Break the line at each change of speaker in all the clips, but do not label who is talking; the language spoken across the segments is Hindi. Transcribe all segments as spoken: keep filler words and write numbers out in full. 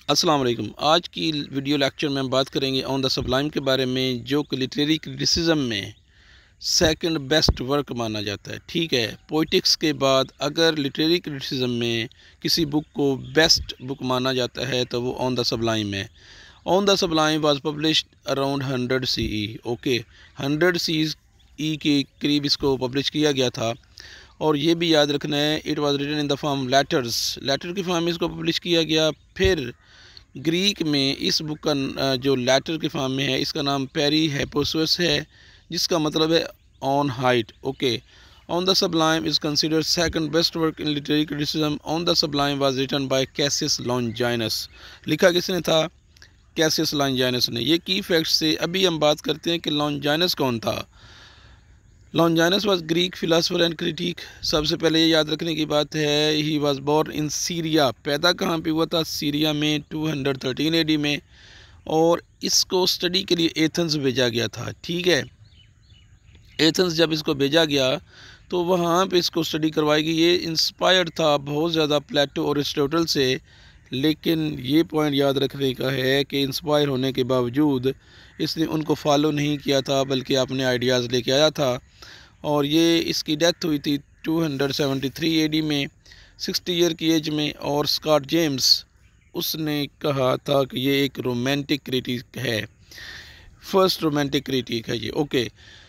अस्सलाम वालेकुम। आज की वीडियो लेक्चर में हम बात करेंगे ऑन द सबलाइम के बारे में, जो कि लिटरेरी क्रिटिसिज्म में सेकंड बेस्ट वर्क माना जाता है। ठीक है, पोइटिक्स के बाद अगर लिटरेरी क्रिटिसिज्म में किसी बुक को बेस्ट बुक माना जाता है तो वो ऑन द सबलाइम है। On the sublime was published around hundred C E. Okay, hundred C E के करीब इसको पब्लिश किया गया था। और ये भी याद रखना है, it was written in the form letters, letter की फॉर्म में इसको पब्लिश किया गया। फिर ग्रीक में इस बुक का जो लेटर के फॉर्म में है, इसका नाम पेरी हेपोसस है, जिसका मतलब है on height. Okay, on the sublime is considered second best work in literary criticism. On the sublime was written by Cassius Longinus. लिखा किसने था? कैसियस लॉन्जाइनस ने। ये की फैक्ट्स से अभी हम बात करते हैं कि लॉन्जाइनस कौन था। Longinus was Greek philosopher and critic. सबसे पहले ये याद रखने की बात है, he was born in Syria. पैदा कहाँ पे हुआ था? सीरिया में, two hundred thirteen A D में। और इसको स्टडी के लिए एथेंस भेजा गया था। ठीक है, एथेंस जब इसको भेजा गया तो वहाँ पे इसको स्टडी करवाई गई। ये इंस्पायर्ड था बहुत ज़्यादा प्लेटो और एरिस्टोटल से, लेकिन ये पॉइंट याद रखने का है कि इंस्पायर होने के बावजूद इसने उनको फॉलो नहीं किया था, बल्कि अपने आइडियाज़ लेके आया था। और ये इसकी डेथ हुई थी two hundred seventy three A D में, सिक्सटी ईयर की एज में। और स्कॉट जेम्स, उसने कहा था कि ये एक रोमांटिक क्रिटिक है, फर्स्ट रोमांटिक क्रिटिक है ये। ओके,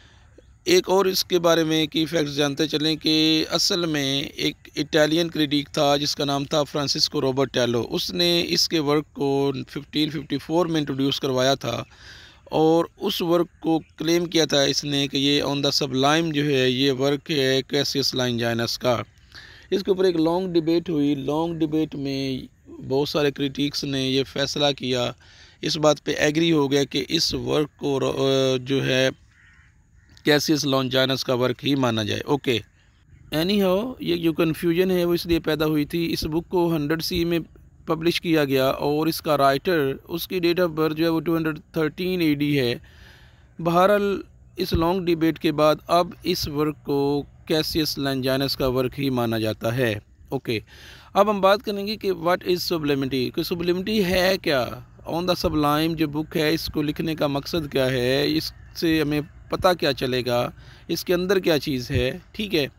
एक और इसके बारे में की फैक्ट्स जानते चलें कि असल में एक इटालियन क्रिटिक था जिसका नाम था फ्रांसिस्को रोबर्टेलो। उसने इसके वर्क को फिफ्टीन फिफ्टी फोर में इंट्रोड्यूस करवाया था और उस वर्क को क्लेम किया था इसने कि ये ऑन द सबलाइम जो है ये वर्क है कैसियस लॉन्जाइनस का। इसके ऊपर एक लॉन्ग डिबेट हुई। लॉन्ग डिबेट में बहुत सारे क्रिटिक्स ने ये फैसला किया, इस बात पे एग्री हो गया कि इस वर्क को जो है कैसियस लॉन्जाइनस का वर्क ही माना जाए। ओके, एनी हाउ ये जो कन्फ्यूजन है वो इसलिए पैदा हुई थी। इस बुक को हंड्रेड सी में पब्लिश किया गया और इसका राइटर, उसकी डेट ऑफ बर्थ जो है वो two hundred thirteen A D है। बहरहाल इस लॉन्ग डिबेट के बाद अब इस वर्क को कैसियस लॉन्जाइनस का वर्क ही माना जाता है। ओके, अब हम बात करेंगे कि व्हाट इज़ सुब्लिमिटी, कि सुब्लिमिटी है क्या। ऑन द सबलाइम जो बुक है, इसको लिखने का मकसद क्या है, इससे हमें पता क्या चलेगा, इसके अंदर क्या चीज़ है। ठीक है,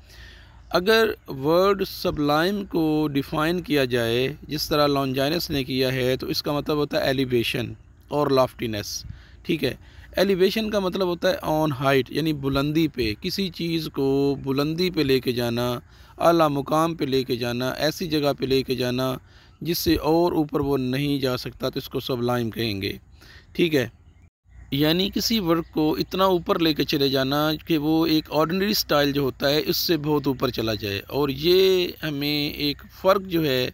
अगर वर्ड सबलाइम को डिफ़ाइन किया जाए जिस तरह लॉन्जाइनस ने किया है, तो इसका मतलब होता है एलिवेशन और लॉफ्टीनेस। ठीक है, एलिवेशन का मतलब होता है ऑन हाइट, यानी बुलंदी पे, किसी चीज़ को बुलंदी पे लेके जाना, आला मुकाम पे लेके जाना, ऐसी जगह पे लेके जाना जिससे और ऊपर वो नहीं जा सकता, तो इसको सबलाइम कहेंगे। ठीक है, यानी किसी वर्क को इतना ऊपर लेके चले जाना कि वो एक ऑर्डिनरी स्टाइल जो होता है इससे बहुत ऊपर चला जाए। और ये हमें एक फ़र्क जो है,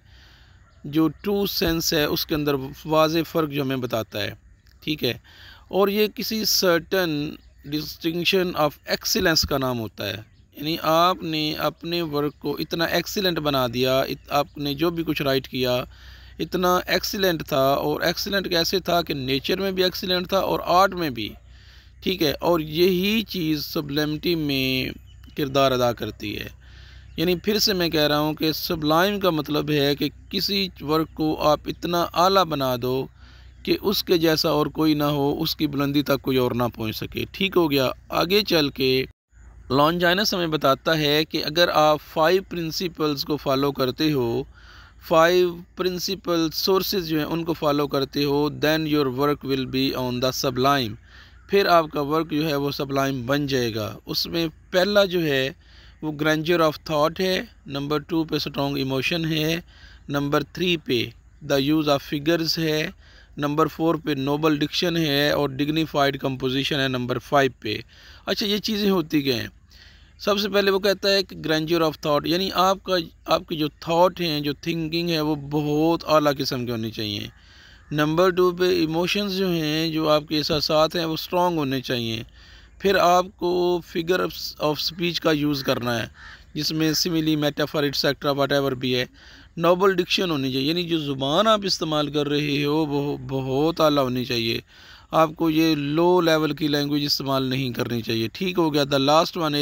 जो ट्रू सेंस है उसके अंदर वाज़े फ़र्क जो हमें बताता है। ठीक है, और ये किसी सर्टन डिस्टिंक्शन ऑफ एक्सीलेंस का नाम होता है। यानी आपने अपने वर्क को इतना एक्सीलेंट बना दिया, इत, आपने जो भी कुछ राइट किया इतना एक्सीलेंट था। और एक्सीलेंट कैसे था कि नेचर में भी एक्सीलेंट था और आर्ट में भी। ठीक है, और यही चीज़ सबलिमिटी में किरदार अदा करती है। यानी फिर से मैं कह रहा हूँ कि सबलाइम का मतलब है कि किसी वर्क को आप इतना आला बना दो कि उसके जैसा और कोई ना हो, उसकी बुलंदी तक कोई और ना पहुँच सके। ठीक हो गया। आगे चल के लॉन्जाइनस हमें बताता है कि अगर आप फाइव प्रिंसिपल्स को फॉलो करते हो, फाइव प्रिंसिपल सोर्सेज जो हैं उनको फॉलो करते हो, then your work will be on the sublime. फिर आपका वर्क जो है वो सबलाइम बन जाएगा। उसमें पहला जो है वो ग्रैंडर ऑफ थॉट है, नंबर टू पे स्ट्रॉन्ग इमोशन है, नंबर थ्री पे द यूज़ ऑफ फिगर्स है, नंबर फोर पे नोबल डिक्शन है और डिग्निफाइड कंपोजिशन है नंबर फाइव पे। अच्छा, ये चीज़ें होती क्या हैं? सबसे पहले वो कहता है कि ग्रैंडर ऑफ थॉट, यानी आपका आपकी जो थॉट हैं, जो थिंकिंग है वो बहुत आला किस्म की होनी चाहिए। नंबर टू पे इमोशंस जो हैं, जो आपके एहसासात हैं वो स्ट्रॉन्ग होने चाहिए। फिर आपको फिगर ऑफ स्पीच का यूज़ करना है जिसमें सिमिली, मेटाफर, एटसेट्रा वट भी है। नोबल डिक्शन होनी चाहिए, यानी जो ज़ुबान आप इस्तेमाल कर रहे हो वो बहुत आला होनी चाहिए। आपको ये लो लेवल की लैंग्वेज इस्तेमाल नहीं करनी चाहिए। ठीक हो गया। द लास्ट वन इज़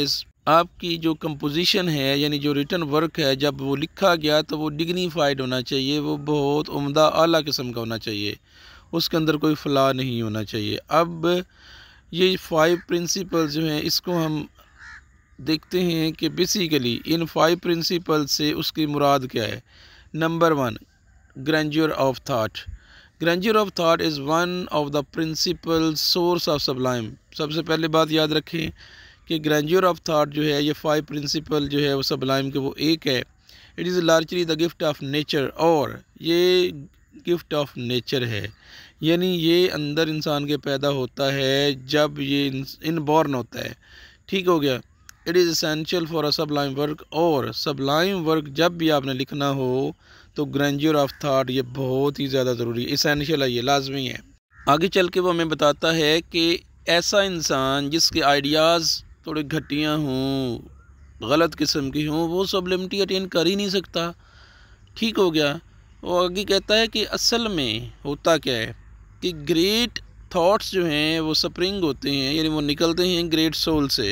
आपकी जो कंपोजिशन है यानी जो रिटन वर्क है जब वो लिखा गया तो वो डिग्निफाइड होना चाहिए, वो बहुत उम्दा आला किस्म का होना चाहिए, उसके अंदर कोई फ़ला नहीं होना चाहिए। अब ये फाइव प्रिंसिपल जो हैं इसको हम देखते हैं कि बेसिकली इन फाइव प्रिंसिपल से उसकी मुराद क्या है। Number one, grandeur of thought. Grandeur of thought is one of the principal source of sublime. सबसे पहले बात याद रखें कि ग्रैंड्योर ऑफ थाट जो है ये फाइव प्रिंसिपल जो है वो सबलाइम के वो एक है। It is largely the gift of nature, और ये गिफ्ट ऑफ नेचर है, यानी ये अंदर इंसान के पैदा होता है जब ये इनबॉर्न होता है। ठीक हो गया। It is essential for a sublime work, और सबलाइम वर्क जब भी आपने लिखना हो तो ग्रैंड्योर ऑफ थाट ये बहुत ही ज़्यादा ज़रूरी है, इसेंशियल है, ये लाजमी है। आगे चल के वो हमें बताता है कि ऐसा इंसान जिसके आइडियाज़ थोड़े घटिया हों, गलत किस्म की हों, वो सबलिमिटी अटेन कर ही नहीं सकता। ठीक हो गया। वो आगे कहता है कि असल में होता क्या है कि ग्रेट थॉट्स जो हैं वो स्प्रिंग होते हैं, यानी वो निकलते हैं ग्रेट सोल से।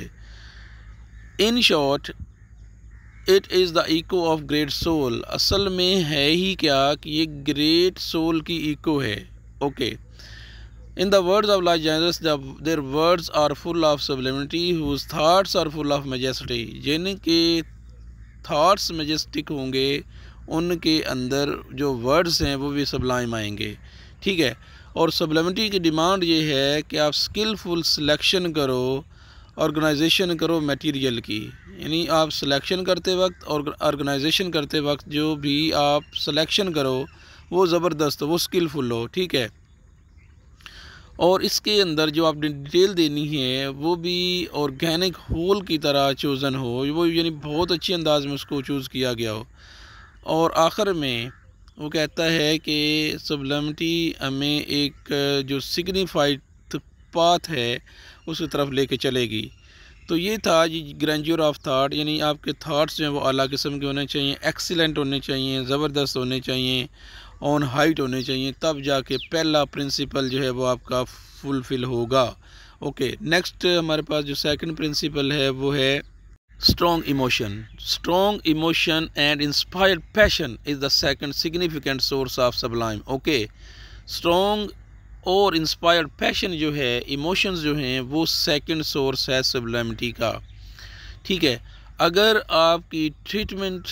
In short it is the echo of great soul. असल में है ही क्या कि ये ग्रेट सोल की इको है। Okay. In the words of Longinus their words are full of sublimity whose thoughts are full of majesty. जिनके थाट्स मैजेस्टिक होंगे उनके अंदर जो वर्ड्स हैं वो भी सबलाइम आएंगे। ठीक है। और सबलिमिटी की डिमांड ये है कि आप स्किलफुल सिलेक्शन करो, ऑर्गेनाइजेशन करो मटेरियल की, यानी आप सिलेक्शन करते वक्त और ऑर्गेनाइजेशन करते वक्त जो भी आप सिलेक्शन करो वो ज़बरदस्त हो, वो स्किलफुल हो। ठीक है। और इसके अंदर जो आपने डिटेल देनी है वो भी ऑर्गेनिक होल की तरह चूज़न हो, वो यानी बहुत अच्छे अंदाज में उसको चूज़ किया गया हो। और आखिर में वो कहता है कि सबलिमिटी हमें एक जो सिग्निफाइड पाथ है उसकी तरफ लेके चलेगी। तो ये था जी ग्रैंड्योर ऑफ थाट, यानी आपके थाट्स जो हैं वो आला किस्म के होने चाहिए, एक्सीलेंट होने चाहिए, ज़बरदस्त होने चाहिए, ऑन हाइट होने चाहिए, तब जाके पहला प्रिंसिपल जो है वो आपका फुलफ़िल होगा। ओके। नेक्स्ट हमारे पास जो सेकंड प्रिंसिपल है वो है strong emotion. Strong emotion and inspired passion is the second significant source of sublime. Okay. Strong और इंस्पायर्ड पैशन जो है, इमोशंस जो हैं, वो सेकंड सोर्स है सबलिमिटी का। ठीक है। अगर आपकी ट्रीटमेंट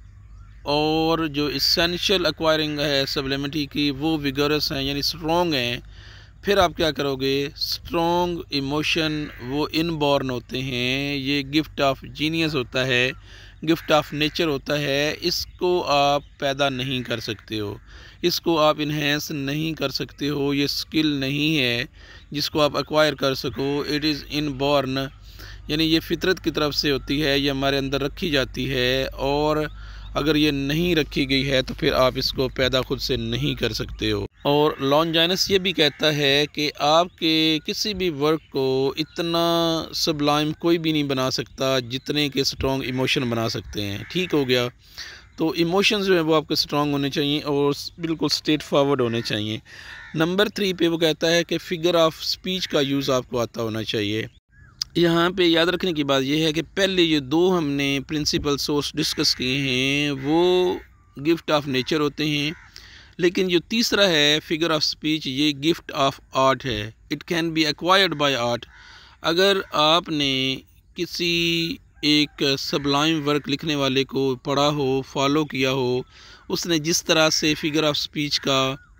और जो इसेंशियल एक्वायरिंग है सबलिमिटी की वो विगरस हैं यानी स्ट्रॉन्ग हैं, फिर आप क्या करोगे, स्ट्रॉन्ग इमोशन वो इनबॉर्न होते हैं, ये गिफ्ट ऑफ जीनियस होता है, गिफ्ट ऑफ नेचर होता है, इसको आप पैदा नहीं कर सकते हो, इसको आप इन्हेंस नहीं कर सकते हो, ये स्किल नहीं है जिसको आप एक्वायर कर सको। इट इज़ इनबॉर्न, यानी ये फितरत की तरफ से होती है, ये हमारे अंदर रखी जाती है, और अगर ये नहीं रखी गई है तो फिर आप इसको पैदा खुद से नहीं कर सकते हो। और लॉन्जाइनस ये भी कहता है कि आपके किसी भी वर्क को इतना सबलाइम कोई भी नहीं बना सकता जितने के स्ट्रॉन्ग इमोशन बना सकते हैं। ठीक हो गया। तो इमोशंस जो है वो आपके स्ट्रॉन्ग होने चाहिए और बिल्कुल स्ट्रेट फॉरवर्ड होने चाहिए। नंबर थ्री पे वो कहता है कि फिगर ऑफ स्पीच का यूज़ आपको आता होना चाहिए। यहाँ पे याद रखने की बात यह है कि पहले ये दो हमने प्रिंसिपल सोर्स डिस्कस किए हैं वो गिफ्ट ऑफ नेचर होते हैं, लेकिन जो तीसरा है फिगर ऑफ स्पीच ये गिफ्ट ऑफ आर्ट है। It can be acquired by art. अगर आपने किसी एक सबलाइम वर्क लिखने वाले को पढ़ा हो, फॉलो किया हो, उसने जिस तरह से फिगर ऑफ स्पीच का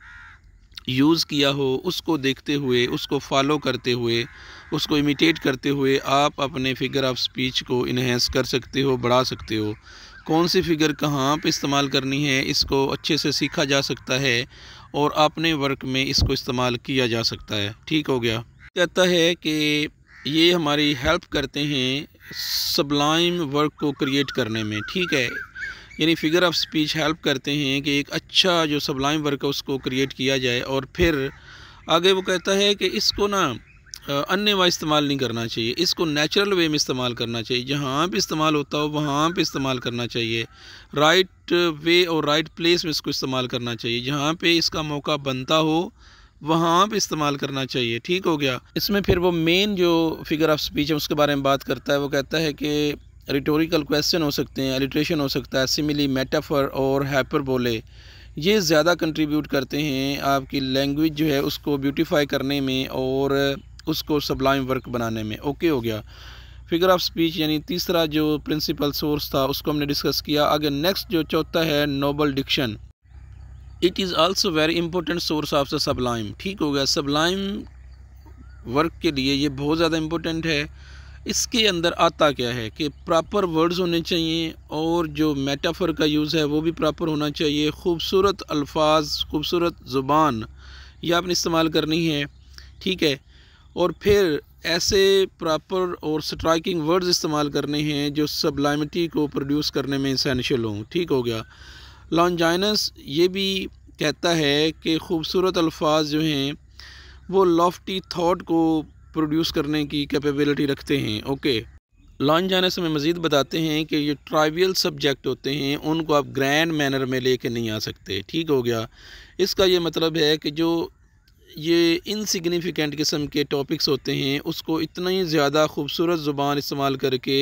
यूज़ किया हो, उसको देखते हुए, उसको फॉलो करते हुए, उसको इमिटेट करते हुए आप अपने फिगर ऑफ स्पीच को इन्हेंस कर सकते हो, बढ़ा सकते हो। कौन सी फिगर कहाँ पे इस्तेमाल करनी है इसको अच्छे से सीखा जा सकता है और अपने वर्क में इसको इस्तेमाल किया जा सकता है। ठीक हो गया। कहता है कि ये हमारी हेल्प करते हैं सबलाइम वर्क को क्रिएट करने में। ठीक है, यानी फिगर ऑफ स्पीच हेल्प करते हैं कि एक अच्छा जो सबलाइम वर्क है उसको क्रिएट किया जाए। और फिर आगे वो कहता है कि इसको ना अन्यवा इस्तेमाल नहीं करना चाहिए, इसको नेचुरल वे में इस्तेमाल करना चाहिए, जहाँ पे इस्तेमाल होता हो वहाँ पे इस्तेमाल करना चाहिए, राइट वे और राइट प्लेस में इसको इस्तेमाल करना चाहिए, जहाँ पे इसका मौका बनता हो वहाँ पे इस्तेमाल करना चाहिए। ठीक हो गया। इसमें फिर वो मेन जो फिगर ऑफ स्पीच है उसके बारे में बात करता है। वो कहता है कि रिटोरिकल क्वेश्चन हो सकते हैं, एलिट्रेशन हो सकता है, सिमिली, मेटाफर और हाइपरबोले, ये ज़्यादा कंट्रीब्यूट करते हैं आपकी लैंग्वेज जो है उसको ब्यूटीफाई करने में और उसको सबलाइम वर्क बनाने में। ओके हो गया। फिगर ऑफ स्पीच यानी तीसरा जो प्रिंसिपल सोर्स था उसको हमने डिस्कस किया। आगे नेक्स्ट जो चौथा है noble diction, it is also very important source of the sublime. ठीक हो गया। सबलाइम वर्क के लिए ये बहुत ज़्यादा इम्पोर्टेंट है। इसके अंदर आता क्या है कि प्रॉपर वर्ड्स होने चाहिए और जो मेटाफर का यूज़ है वो भी प्रॉपर होना चाहिए। खूबसूरत अल्फाज, खूबसूरत ज़ुबान ये आपने इस्तेमाल करनी है। ठीक है। और फिर ऐसे प्रॉपर और स्ट्राइकिंग वर्ड्स इस्तेमाल करने हैं जो सबलाइमिटी को प्रोड्यूस करने में इसेंशियल हों। ठीक हो गया। लॉन्जाइनस ये भी कहता है कि खूबसूरत अल्फाज जो हैं वो लॉफ्टी थॉट को प्रोड्यूस करने की कैपेबिलिटी रखते हैं। ओके। लॉन्जाइनस में मज़ीद बताते हैं कि ये ट्राइवियल सब्जेक्ट होते हैं उनको आप ग्रैंड मैनर में लेके नहीं आ सकते। ठीक हो गया। इसका ये मतलब है कि जो ये इनसिग्निफिकेंट किस्म के टॉपिक्स होते हैं उसको इतना ही ज़्यादा खूबसूरत ज़ुबान इस्तेमाल करके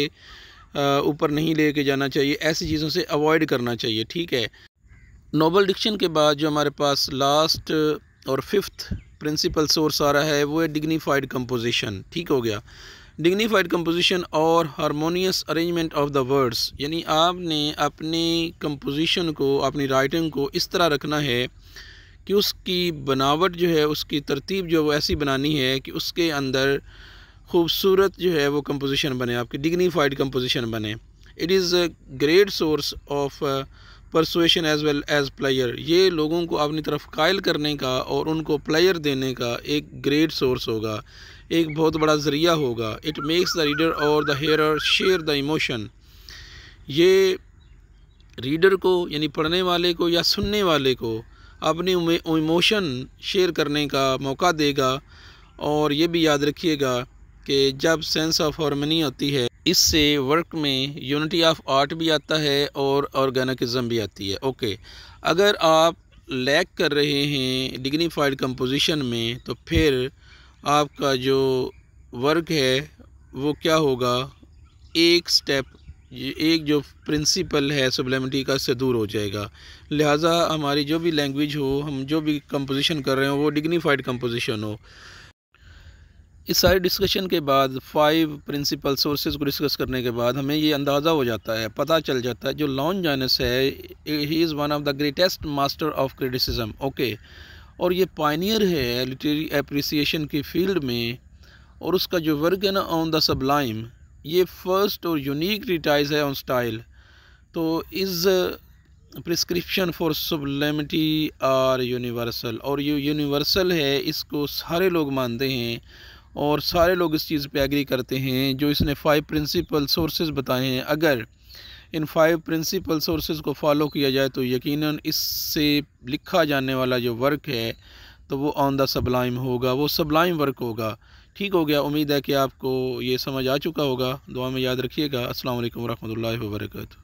ऊपर नहीं लेके जाना चाहिए, ऐसी चीज़ों से अवॉइड करना चाहिए। ठीक है। नोबल डिक्शन के बाद जो हमारे पास लास्ट और फिफ्थ प्रिंसिपल सोर्स आ रहा है वो है डिग्निफाइड कंपोजिशन। ठीक हो गया। डिग्निफाइड कंपोजिशन और harmonious arrangement of the words, यानी आपने अपनी कंपोजिशन को, अपनी राइटिंग को इस तरह रखना है कि उसकी बनावट जो है, उसकी तरतीब जो है वो ऐसी बनानी है कि उसके अंदर खूबसूरत जो है वो कंपोजिशन बने, आपकी डिग्निफाइड कंपोजिशन बने। It is a great source of persuasion as well as pleasure, ये लोगों को अपनी तरफ कायल करने का और उनको प्लेयर देने का एक ग्रेट सोर्स होगा, एक बहुत बड़ा ज़रिया होगा। इट मेक्स द रीडर और the hearer share the emotion, ये रीडर को यानी पढ़ने वाले को या सुनने वाले को अपनी इमोशन शेयर करने का मौका देगा। और ये भी याद रखिएगा कि जब सेंस ऑफ हार्मनी होती है इससे वर्क में यूनिटी ऑफ आर्ट भी आता है और ऑर्गेनिज्म भी आती है। ओके। अगर आप लैक कर रहे हैं डिग्निफाइड कंपोजिशन में तो फिर आपका जो वर्क है वो क्या होगा, एक स्टेप, एक जो प्रिंसिपल है सबलाइमिटी का, इससे दूर हो जाएगा। लिहाजा हमारी जो भी लैंग्वेज हो, हम जो भी कंपोजिशन कर रहे हो वो डिग्निफाइड कंपोजिशन हो। इस सारे डिस्कशन के बाद, फाइव प्रिंसिपल सोर्सेज को डिस्कस करने के बाद हमें ये अंदाज़ा हो जाता है, पता चल जाता है जो लॉन्जाइनस है he is one of the greatest master of criticism. Okay. और ये पायनियर है लिटरेरी एप्रिसिएशन की फील्ड में, और उसका जो वर्क है ना ऑन द सबलाइम, ये फर्स्ट और यूनिक ट्रीटाइज है ऑन स्टाइल। तो is prescription for sublimity are universal, और ये यूनिवर्सल है, इसको सारे लोग मानते हैं और सारे लोग इस चीज़ पे एग्री करते हैं जो इसने फाइव प्रिंसिपल सोर्सेज बताए हैं। अगर इन फाइव प्रिंसिपल सोर्सेज को फॉलो किया जाए तो यकीनन इससे लिखा जाने वाला जो वर्क है तो वो ऑन द सबलाइम होगा, वो सबलाइम वर्क होगा। ठीक हो गया। उम्मीद है कि आपको ये समझ आ चुका होगा। दुआ में याद रखिएगा। अस्सलाम वालेकुम रहमतुल्लाहि व बरकातहू।